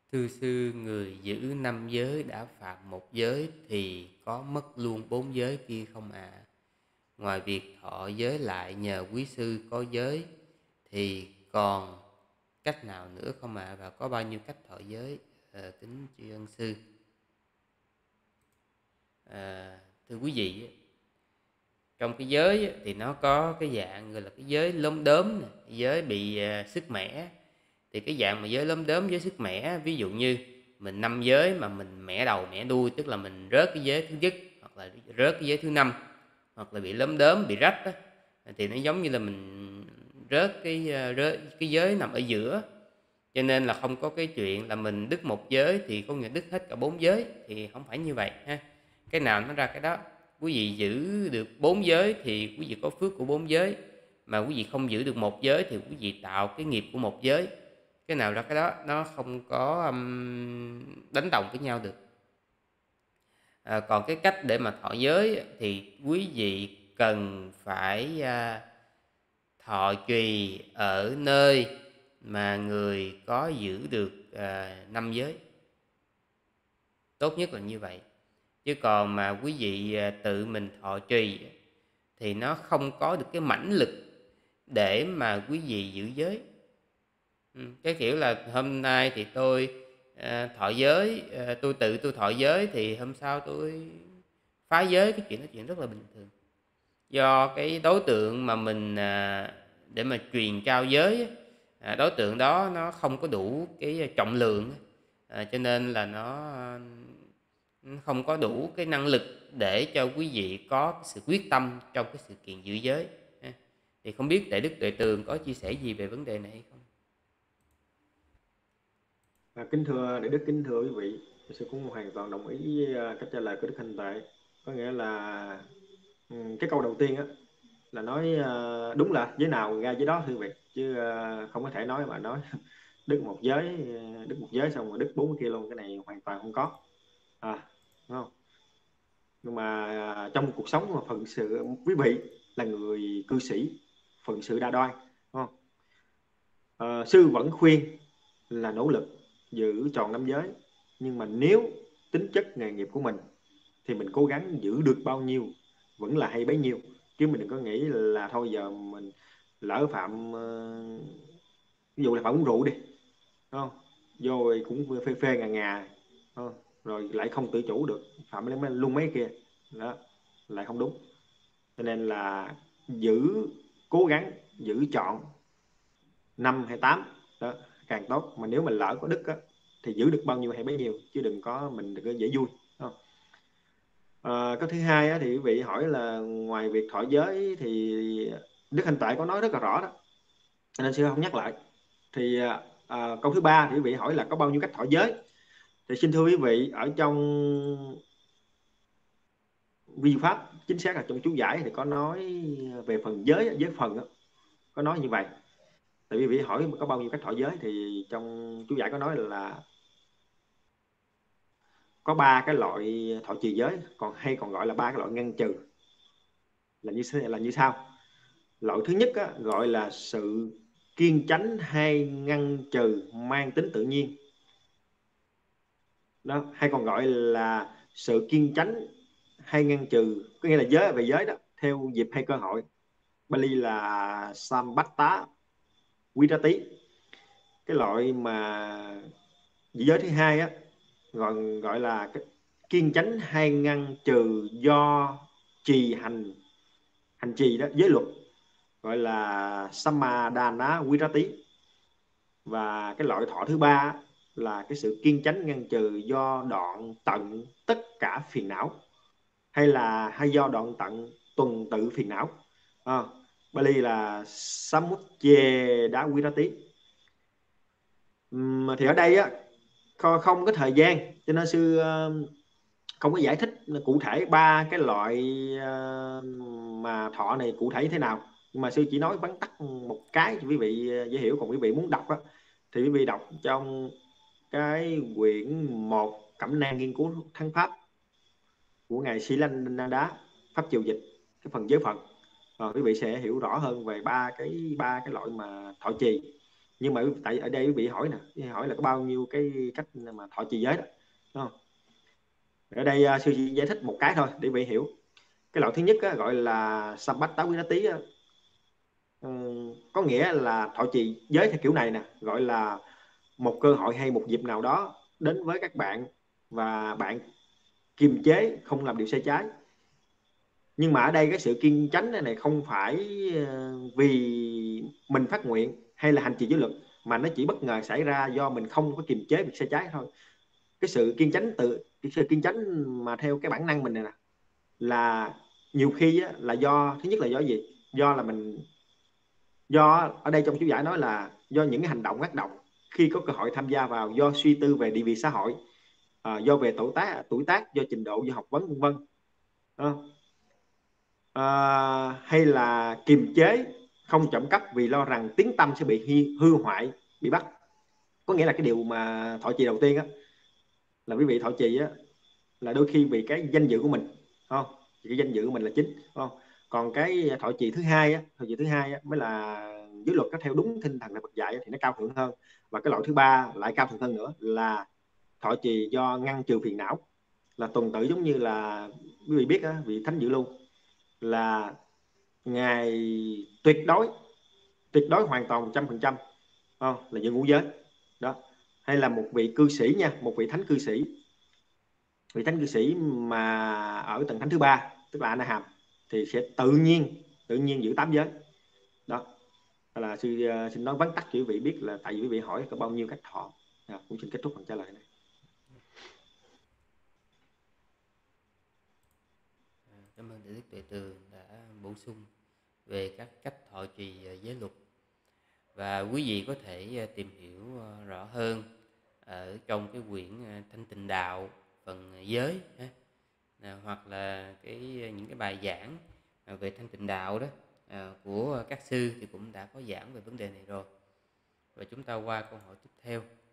Thưa sư, người giữ năm giới đã phạm một giới thì có mất luôn bốn giới kia không ạ? Ngoài việc thọ giới lại nhờ quý sư có giới thì còn cách nào nữa không ạ? Và có bao nhiêu cách thọ giới? Kính tri ân sư. Thưa quý vị, trong cái giới thì nó có cái dạng gọi là cái giới lốm đốm nè, giới bị sức mẻ. Thì cái dạng mà giới lốm đốm, giới sức mẻ, ví dụ như mình năm giới mà mình mẻ đầu mẻ đuôi, tức là mình rớt cái giới thứ nhất hoặc là rớt cái giới thứ năm, hoặc là bị lốm đốm, bị rách á, thì nó giống như là mình rớt cái giới nằm ở giữa. Cho nên là không có cái chuyện là mình đứt một giới thì có nghĩa đứt hết cả bốn giới, thì không phải như vậy ha. Cái nào nó ra cái đó. Quý vị giữ được bốn giới thì quý vị có phước của bốn giới, mà quý vị không giữ được một giới thì quý vị tạo cái nghiệp của một giới. Cái nào ra cái đó, nó không có đánh đồng với nhau được. Còn cái cách để mà thọ giới thì quý vị cần phải thọ trì ở nơi mà người có giữ được năm giới, tốt nhất là như vậy. Chứ còn mà quý vị tự mình thọ trì thì nó không có được cái mãnh lực để mà quý vị giữ giới. Cái kiểu là hôm nay thì tôi thọ giới, tôi tự tôi thọ giới thì hôm sau tôi phá giới, cái chuyện rất là bình thường. Do cái đối tượng mà mình để mà truyền trao giới đối tượng đó nó không có đủ cái trọng lượng, cho nên là nó không có đủ cái năng lực để cho quý vị có cái sự quyết tâm trong cái sự kiện giữ giới. Thì không biết Đại Đức Tuệ Tường có chia sẻ gì về vấn đề này hay không? Kính thưa Đại Đức, kính thưa quý vị, sư cũng hoàn toàn đồng ý với cách trả lời của Đức Thanh Tệ. Có nghĩa là cái câu đầu tiên á là nói đúng là giới nào ra giới đó thưa vị, chứ không có thể nói mà nói đứt một giới xong rồi đứt 40 kia luôn, cái này hoàn toàn không có. Đúng không? Nhưng mà trong cuộc sống mà phận sự, quý vị là người cư sĩ, phận sự đa đoan, đúng không? Sư vẫn khuyên là nỗ lực giữ tròn năm giới, nhưng mà nếu tính chất nghề nghiệp của mình thì mình cố gắng giữ được bao nhiêu vẫn là hay bấy nhiêu, chứ mình đừng có nghĩ là thôi giờ mình lỡ phạm ví dụ là phạm uống rượu đi, đúng không, vô rồi cũng phê phê ngà ngà, đúng không? Rồi lại không tự chủ được, phạm luôn mấy kia đó, lại không đúng. Cho nên là cố gắng giữ chọn 5 hay 8 đó càng tốt, mà nếu mình lỡ có đứt á, thì giữ được bao nhiêu hay bấy nhiêu, chứ mình đừng có dễ vui, đúng không? Cái thứ hai á, thì quý vị hỏi là ngoài việc thọ giới thì Đức Hành Tuệ có nói rất là rõ đó, nên sư không nhắc lại. Thì câu thứ ba thì quý vị hỏi là có bao nhiêu cách thọ giới, thì xin thưa quý vị, ở trong vi pháp, chính xác là trong chú giải thì có nói về phần giới phần đó, có nói như vậy. Tại vì quý vị hỏi có bao nhiêu cách thọ giới thì trong chú giải có nói là có ba cái loại thọ trì giới, còn gọi là ba cái loại ngăn trừ, là như sau. Loại thứ nhất á, gọi là sự kiên chánh hay ngăn trừ mang tính tự nhiên đó, hay còn gọi là sự kiên chánh hay ngăn trừ, có nghĩa là giới về giới đó theo dịp hay cơ hội. Bali là Sambatta Virati. Cái loại mà giới thứ hai á, gọi là cái kiên chánh hay ngăn trừ do trì hành trì đó, giới luật, gọi là Samadana Virati. Và cái loại thọ thứ ba là cái sự kiên chánh ngăn trừ do đoạn tận tất cả phiền não, hay do đoạn tận tuần tự phiền não. Bali là Samucceda Virati. Thì ở đây á, không có thời gian cho nên sư không có giải thích cụ thể ba cái loại mà thọ này cụ thể thế nào, nhưng mà sư chỉ nói vắn tắt một cái cho quý vị dễ hiểu. Còn quý vị muốn đọc á, thì quý vị đọc trong cái quyển 1 Cẩm nang nghiên cứu thắng pháp của ngài Silananda pháp triều dịch, cái phần giới phận, quý vị sẽ hiểu rõ hơn về ba cái loại mà thọ trì. Nhưng mà tại ở đây quý vị hỏi nè, hỏi là có bao nhiêu cái cách mà thọ trì giới đó, đúng không? Ở đây sư chỉ giải thích một cái thôi để quý vị hiểu. Cái loại thứ nhất á, gọi là Sabbata Vinati á, có nghĩa là thọ trì giới theo kiểu này nè, gọi là một cơ hội hay một dịp nào đó đến với các bạn và bạn kiềm chế không làm điều sai trái. Nhưng mà ở đây cái sự kiên chánh này không phải vì mình phát nguyện hay là hành trì giới luật, mà nó chỉ bất ngờ xảy ra do mình không có kiềm chế việc sai trái thôi. Cái sự kiên chánh cái sự kiên chánh mà theo cái bản năng mình này nè, là nhiều khi á, là do thứ nhất là do gì, do là mình, do ở đây trong chú giải nói là do những cái hành động ác động khi có cơ hội tham gia vào, do suy tư về địa vị xã hội, do về tuổi tác, do trình độ, do học vấn, vân vân. Hay là kiềm chế không trộm cắp vì lo rằng tiếng tâm sẽ bị hư hoại, bị bắt. Có nghĩa là cái điều mà thọ trì đầu tiên á, là quý vị thọ trì á, là đôi khi vì cái danh dự của mình, không, cái danh dự của mình là chính, không. Còn cái thọ trì thứ hai á, mới là giới luật có theo đúng tinh thần là Phật dạy thì nó cao thượng hơn. Và cái loại thứ ba lại cao thượng hơn nữa là thọ trì do ngăn trừ phiền não, là tuần tự. Giống như là quý vị biết á, vị Thánh Dự Lưu là ngài tuyệt đối hoàn toàn 100%, là giữ ngũ giới đó. Hay là một vị cư sĩ nha, một vị thánh cư sĩ mà ở tầng thánh thứ ba, tức là A Na Hàm, thì sẽ tự nhiên giữ 8 giới đó. Là sư xin nói vắn tắt cho quý vị biết, là tại vì quý vị hỏi có bao nhiêu cách thọ. Cũng xin kết thúc phần trả lời này. Cảm ơn Đại Đức Tuệ Tường đã bổ sung về các cách thọ trì giới luật. Và quý vị có thể tìm hiểu rõ hơn ở trong cái quyển Thanh Tịnh Đạo phần giới, hoặc là những cái bài giảng về Thanh Tịnh Đạo đó của các sư thì cũng đã có giảng về vấn đề này rồi. Và chúng ta qua câu hỏi tiếp theo.